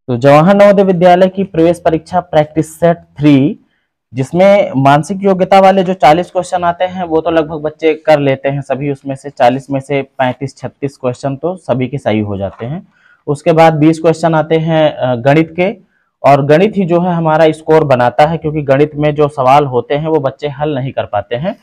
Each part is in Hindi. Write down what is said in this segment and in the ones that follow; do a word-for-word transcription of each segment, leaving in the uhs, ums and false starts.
तो जवाहर नवोदय विद्यालय की प्रवेश परीक्षा प्रैक्टिस सेट थ्री, जिसमें मानसिक योग्यता वाले जो चालीस क्वेश्चन आते हैं वो तो लगभग बच्चे कर लेते हैं सभी, उसमें से चालीस में से पैंतीस छत्तीस क्वेश्चन तो सभी के सही हो जाते हैं। उसके बाद बीस क्वेश्चन आते हैं गणित के, और गणित ही जो है हमारा स्कोर बनाता है, क्योंकि गणित में जो सवाल होते हैं वो बच्चे हल नहीं कर पाते हैं।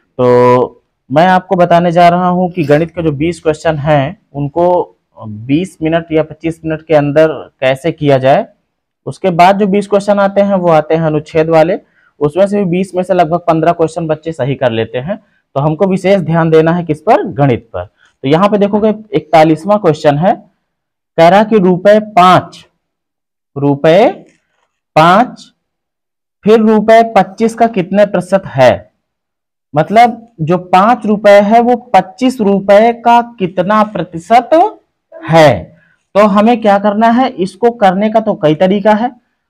तो मैं आपको बताने जा रहा हूं कि गणित के जो बीस क्वेश्चन हैं उनको बीस मिनट या पच्चीस मिनट के अंदर कैसे किया जाए। उसके बाद जो बीस क्वेश्चन आते हैं वो आते हैं अनुच्छेद वाले, उसमें से भी बीस में से लगभग पंद्रह क्वेश्चन बच्चे सही कर लेते हैं। तो हमको विशेष ध्यान देना है किस पर, गणित पर। तो यहाँ पे देखोगे इकतालीसवां क्वेश्चन है, कह रहा कि रुपए पांच रुपए पांच फिर रुपए पच्चीस का कितने प्रतिशत है। मतलब जो पांच रुपए है वो पच्चीस रुपए का कितना प्रतिशत है। तो हमें क्या करना है, इसको करने का तो कई तरीका है,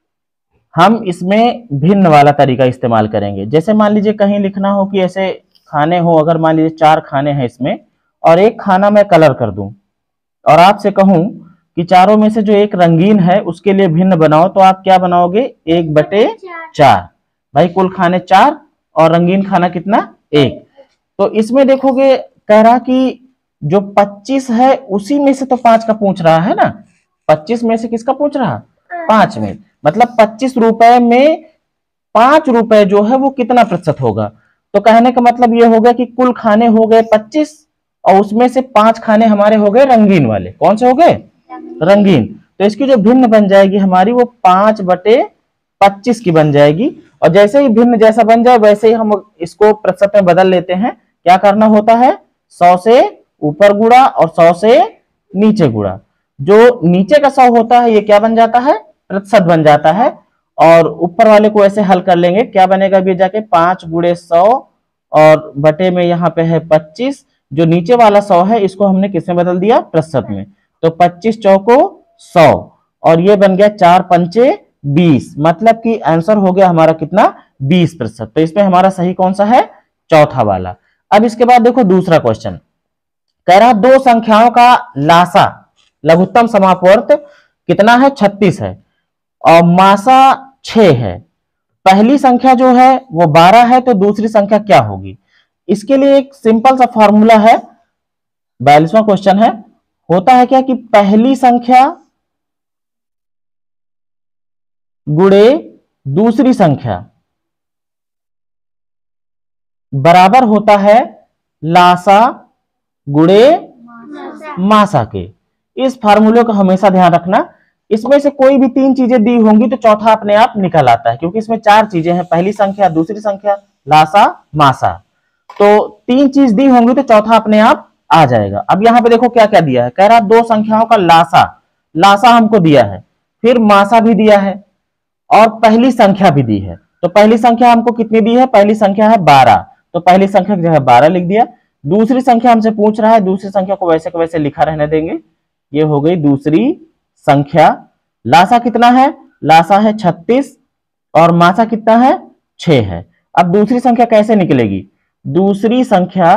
हम इसमें भिन्न वाला तरीका इस्तेमाल करेंगे। जैसे मान लीजिए कहीं लिखना हो कि ऐसे खाने हो, अगर मान लीजिए चार खाने हैं इसमें और एक खाना मैं कलर कर दूं और आपसे कहूं कि चारों में से जो एक रंगीन है उसके लिए भिन्न बनाओ, तो आप क्या बनाओगे, एक बटे चार। भाई कुल खाने चार और रंगीन खाना कितना, एक। तो इसमें देखोगे कह रहा कि जो पच्चीस है उसी में से तो पांच का पूछ रहा है ना, पच्चीस में से किसका पूछ रहा, पांच में। मतलब पच्चीस रुपए में पांच रुपए जो है वो कितना प्रतिशत होगा। तो कहने का मतलब ये हो गया कि कुल खाने हो गए पच्चीस और उसमें से पांच खाने हमारे हो गए रंगीन वाले। कौन से हो गए, रंगीन। तो इसकी जो भिन्न बन जाएगी हमारी वो पांच बटे पच्चीस की बन जाएगी। और जैसे ही भिन्न जैसा बन जाए वैसे ही हम इसको प्रतिशत में बदल लेते हैं। क्या करना होता है, सौ से ऊपर गुणा और सौ से नीचे गुणा। जो नीचे का सौ होता है ये क्या बन जाता है, प्रतिशत बन जाता है। और ऊपर वाले को ऐसे हल कर लेंगे, क्या बनेगा भी जाके पांच गुणे सौ और बटे में यहाँ पे है पच्चीस। जो नीचे वाला सौ है इसको हमने किसमें बदल दिया, प्रतिशत में। तो पच्चीस चौको सौ और ये बन गया चार पंचे बीस, मतलब कि आंसर हो गया हमारा कितना, बीस प्रतिशत। तो इसमें हमारा सही कौन सा है, चौथा वाला। अब इसके बाद देखो दूसरा क्वेश्चन, कह रहा दो संख्याओं का लासा लघुत्तम समापवर्त कितना है, छत्तीस है और मासा छह है। पहली संख्या जो है वो बारह है, तो दूसरी संख्या क्या होगी। इसके लिए एक सिंपल सा फॉर्मूला है। बयालीसवां क्वेश्चन है, होता है क्या कि पहली संख्या गुणे दूसरी संख्या बराबर होता है लासा गुणे मासा के। इस फार्मूले को हमेशा ध्यान रखना। इसमें से कोई भी तीन चीजें दी होंगी तो चौथा अपने आप निकल आता है, क्योंकि इसमें चार चीजें हैं, पहली संख्या, दूसरी संख्या, लासा, मासा। तो तीन चीज दी होंगी तो चौथा अपने आप आ जाएगा। अब यहाँ पे देखो क्या क्या दिया है, कह रहा दो संख्याओं का लासा, लासा हमको दिया है, फिर मासा भी दिया है और पहली संख्या भी दी है। तो पहली संख्या हमको कितनी दी है, पहली संख्या है बारह, तो पहली संख्या जो है बारह लिख दिया। दूसरी संख्या हमसे पूछ रहा है, दूसरी संख्या को वैसे को वैसे लिखा रहने देंगे, ये हो गई दूसरी संख्या। लासा कितना है, लासा है छत्तीस और मासा कितना है, छह है। अब दूसरी संख्या कैसे निकलेगी, दूसरी संख्या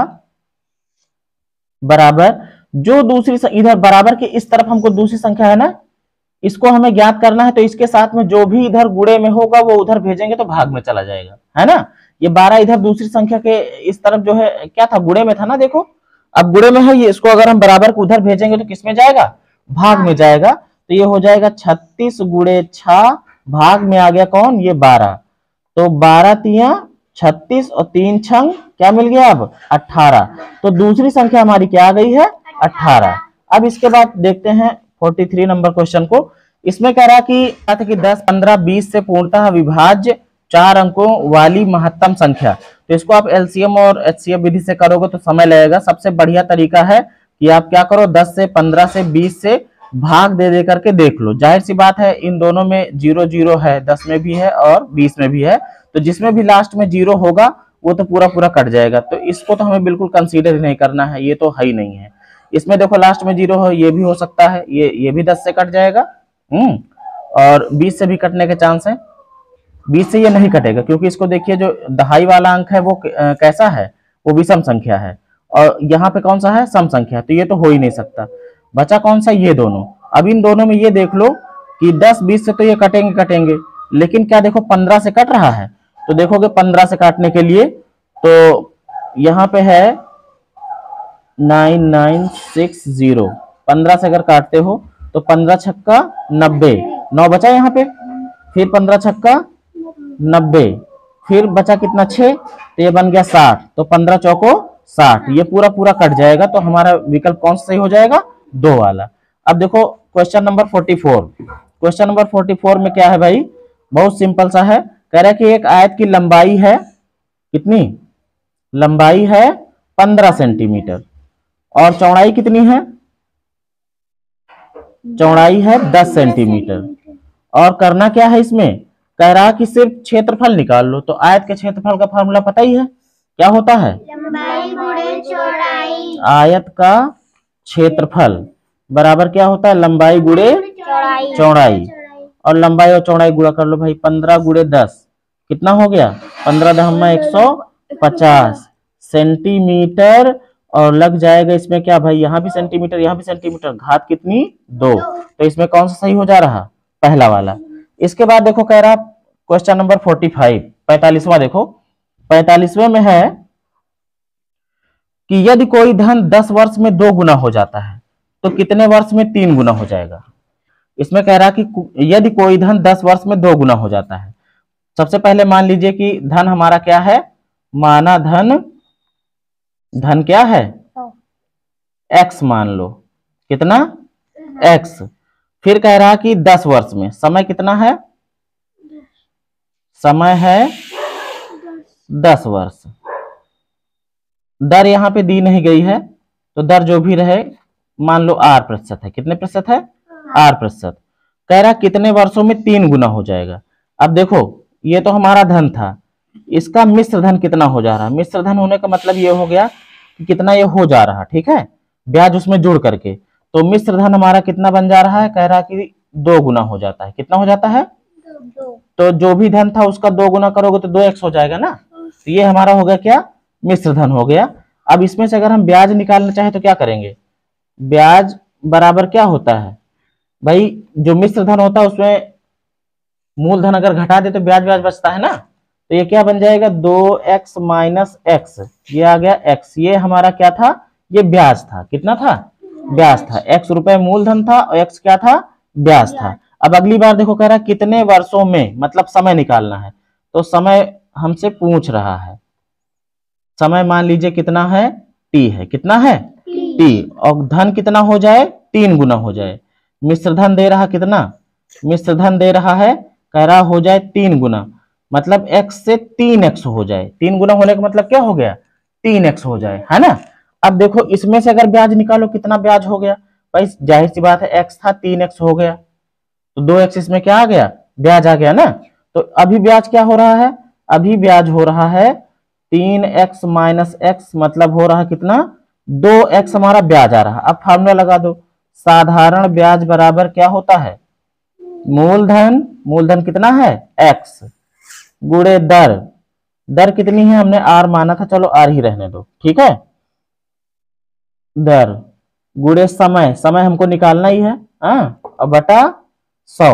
बराबर, जो दूसरी इधर बराबर के इस तरफ हमको दूसरी संख्या है ना, इसको हमें ज्ञात करना है। तो इसके साथ में जो भी इधर गुणे में होगा वो उधर भेजेंगे तो भाग में चला जाएगा, है ना। ये बारह इधर दूसरी संख्या के इस तरफ जो है क्या था, गुणे में था ना, देखो अब गुणे में है ये, इसको अगर हम बराबर को उधर भेजेंगे तो किस में जाएगा, भाग में जाएगा। तो ये हो जाएगा छत्तीस गुणे छह, भाग में आ गया कौन, ये बारह। तो बारह तिया छत्तीस और तीन छंग क्या मिल गया, अब अठारह। तो दूसरी संख्या हमारी क्या आ गई है, अठारह। अब इसके बाद देखते हैं तैंतालीस नंबर क्वेश्चन को। इसमें कह रहा कि कि दस, पंद्रह, बीस से पूर्णतः विभाज्य चार अंकों वाली महत्तम संख्या। तो इसको आप एलसीएम और एचसीएफ विधि से करोगे तो समय लगेगा। सबसे बढ़िया तरीका है कि आप क्या करो, दस से, पंद्रह से, बीस से भाग दे दे करके देख लो। जाहिर सी बात है इन दोनों में जीरो जीरो है, दस में भी है और बीस में भी है, तो जिसमें भी लास्ट में जीरो होगा वो तो पूरा पूरा कट जाएगा। तो इसको तो हमें बिल्कुल कंसीडर ही नहीं करना है, ये तो है ही नहीं है। इसमें देखो लास्ट में जीरो हो, ये भी हो सकता है, ये ये भी दस से कट जाएगा, हम्म और बीस से भी कटने के चांस है। बीस से ये नहीं कटेगा, क्योंकि इसको देखिए जो दहाई वाला अंक है वो कैसा है, वो विषम संख्या है और यहाँ पे कौन सा है, सम संख्या। तो ये तो हो ही नहीं सकता। बचा कौन सा, ये दोनों। अब इन दोनों में ये देख लो कि दस बीस से तो ये कटेंगे कटेंगे, लेकिन क्या देखो पंद्रह से कट रहा है। तो देखोगे पंद्रह से काटने के लिए तो यहाँ पे है नाइन नाइन सिक्स जीरो, पंद्रह से अगर काटते हो तो पंद्रह छक्का नब्बे, नौ बचा यहाँ पे, फिर पंद्रह छक्का नब्बे, फिर बचा कितना छः, तो ये बन गया साठ, तो पंद्रह चौको साठ, ये पूरा पूरा कट जाएगा। तो हमारा विकल्प कौन सा सही हो जाएगा, दो वाला। अब देखो question number forty four, question number forty four में क्या है भाई, बहुत सिंपल सा है। कह रहा है कि एक आयत की लंबाई है कितनी, लंबाई है पंद्रह सेंटीमीटर और चौड़ाई कितनी है, चौड़ाई है दस सेंटीमीटर, और करना क्या है इसमें, कह रहा कि सिर्फ क्षेत्रफल निकाल लो। तो आयत के क्षेत्रफल का फार्मूला पता ही है, क्या होता है, लंबाई गुणे चौड़ाई। आयत का क्षेत्रफल बराबर क्या होता है, लंबाई गुणे चौड़ाई। चौड़ाई, और लंबाई और चौड़ाई गुणा कर लो भाई, पंद्रह गुणे दस कितना हो गया, पंद्रह दहम्मा एक सौ पचास सेंटीमीटर, और लग जाएगा इसमें क्या भाई, यहाँ भी सेंटीमीटर यहाँ भी सेंटीमीटर, घात कितनी, दो। तो इसमें कौन सा सही हो जा रहा, पहला वाला। इसके बाद देखो कह रहा क्वेश्चन नंबर फोर्टी फाइव, पैंतालीसवां देखो, पैंतालीसवें में है कि यदि कोई धन दस वर्ष में दो गुना हो जाता है तो कितने वर्ष में तीन गुना हो जाएगा। इसमें कह रहा कि यदि कोई धन दस वर्ष में दो गुना हो जाता है, सबसे पहले मान लीजिए कि धन हमारा क्या है, माना धन, धन क्या है एक्स मान लो, कितना एक्स। फिर कह रहा कि दस वर्ष में, समय कितना है, समय है दस वर्ष, दर यहाँ पे दी नहीं गई है तो दर जो भी रहे मान लो आर प्रतिशत है, कितने प्रतिशत है, आर प्रतिशत। कह रहा कितने वर्षों में तीन गुना हो जाएगा। अब देखो ये तो हमारा धन था, इसका मिश्र धन कितना हो जा रहा है, मिश्र धन होने का मतलब ये हो गया कि कितना ये हो जा रहा, ठीक है, ब्याज उसमें जुड़ करके। तो मिश्र धन हमारा कितना बन जा रहा है, कह रहा कि दो गुना हो जाता है, कितना हो जाता है, दो। तो जो भी धन था उसका दो गुना करोगे तो दो एक्स हो जाएगा ना। तो ये हमारा हो गया क्या, मिश्र धन हो गया। अब इसमें से अगर हम ब्याज निकालना चाहे तो क्या करेंगे, ब्याज बराबर क्या होता है भाई, जो मिश्र धन होता है उसमें मूलधन अगर घटा दे तो ब्याज ब्याज बचता है ना। तो ये क्या बन जाएगा, दो एक्स माइनस एक्स, ये आ गया एक्स, ये हमारा क्या था, ये ब्याज था, कितना था, ब्याज था, एक्स रुपए मूलधन था और एक्स क्या था, ब्याज था। अब अगली बार देखो कह रहा है कितने वर्षों में, मतलब समय निकालना है, तो समय हमसे पूछ रहा है, समय मान लीजिए कितना है, टी है, कितना है, टी, और धन कितना हो जाए, तीन गुना हो जाए। मिश्र धन दे रहा कितना, मिश्र धन दे रहा है, कह रहा हो जाए तीन गुना, मतलब x से तीन एक्स हो जाए, तीन गुना होने का मतलब क्या हो गया, तीन एक्स हो जाए, है ना। अब देखो इसमें से अगर ब्याज निकालो कितना ब्याज हो गया भाई, जाहिर सी बात है x था, तीन एक्स हो गया, तो दो एक्स इसमें क्या आ गया, ब्याज आ गया ना। तो अभी ब्याज क्या हो रहा है, अभी ब्याज हो रहा है तीन एक्स माइनस एक्स, मतलब हो रहा कितना, दो एक्स हमारा ब्याज आ रहा। अब फार्मूला लगा दो, साधारण ब्याज बराबर क्या होता है, मूलधन, मूलधन कितना है x, गुणे दर, दर कितनी है हमने आर माना था, चलो आर ही रहने दो, ठीक है, दर गुणे समय, समय हमको निकालना ही है, हाँ, और बटा सौ,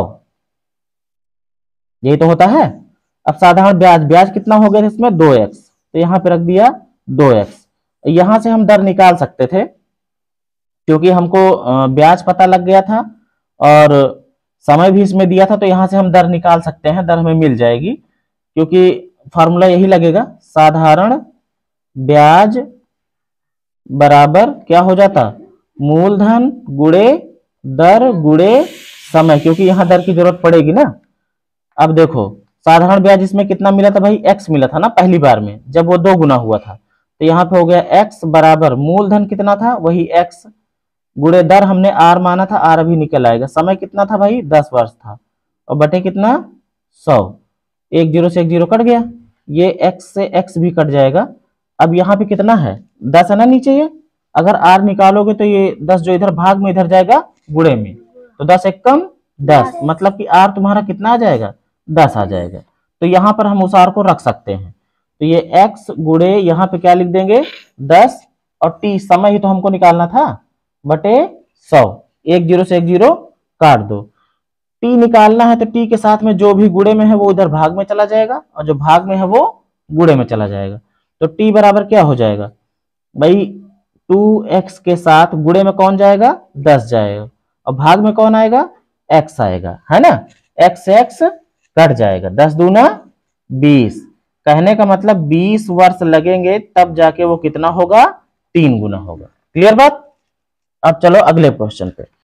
यही तो होता है। अब साधारण ब्याज, ब्याज कितना हो गया इसमें, दो एक्स, तो यहां पे रख दिया दो एक्स। यहां से हम दर निकाल सकते थे क्योंकि हमको ब्याज पता लग गया था और समय भी इसमें दिया था, तो यहां से हम दर निकाल सकते हैं, दर हमें मिल जाएगी क्योंकि फॉर्मूला यही लगेगा, साधारण ब्याज बराबर क्या हो जाता, मूलधन गुणे दर गुणे समय, क्योंकि यहां दर की जरूरत पड़ेगी ना। अब देखो साधारण ब्याज इसमें कितना मिला था भाई, x मिला था ना पहली बार में जब वो दो गुना हुआ था, तो यहाँ पे हो गया x बराबर मूलधन कितना था, वही x, गुणे दर हमने r माना था, r अभी निकल आएगा, समय कितना था भाई, दस वर्ष था, और बटे कितना, सौ, एक जीरो से एक जीरो कट गया, ये x से x भी कट जाएगा। अब यहाँ पे कितना है, दस है ना नीचे, ये अगर r निकालोगे तो ये दस जो इधर भाग में इधर जाएगा गुणे में, तो दस एक कम दस, मतलब कि r तुम्हारा कितना आ जाएगा, दस आ जाएगा। तो यहाँ पर हम उस r को रख सकते हैं, तो ये x गुणे यहाँ पे क्या लिख देंगे, दस, और t समय ही तो हमको निकालना था, बटे सौ, एक जीरो से एक जीरो काट दो, टी निकालना है तो टी के साथ में जो भी गुणे में है वो इधर भाग में चला जाएगा और जो भाग में है वो गुणे में चला जाएगा। तो टी बराबर क्या हो जाएगा भाई, टू एक्स के साथ गुणे में कौन जाएगा, दस जाएगा और भाग में कौन आएगा, एक्स आएगा, है ना। एक्स से एक्स कट जाएगा, दस दूना बीस। कहने का मतलब बीस वर्ष लगेंगे तब जाके वो कितना होगा, तीन गुना होगा। क्लियर बात। अब चलो अगले क्वेश्चन पे।